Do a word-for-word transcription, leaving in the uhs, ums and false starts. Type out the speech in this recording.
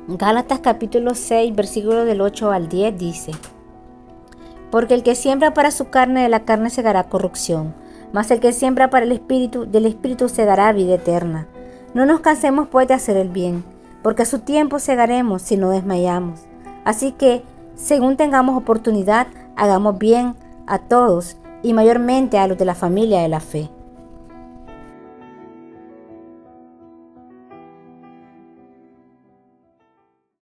Gálatas capítulo seis, versículo del ocho al diez dice: Porque el que siembra para su carne, de la carne segará corrupción, mas el que siembra para el Espíritu, del Espíritu segará vida eterna. No nos cansemos pues de hacer el bien, porque a su tiempo segaremos si no desmayamos. Así que, según tengamos oportunidad, hagamos bien a todos, y mayormente a los de la familia de la fe.